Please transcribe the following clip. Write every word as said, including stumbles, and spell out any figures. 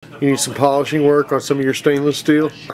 You need some polishing work on some of your stainless steel.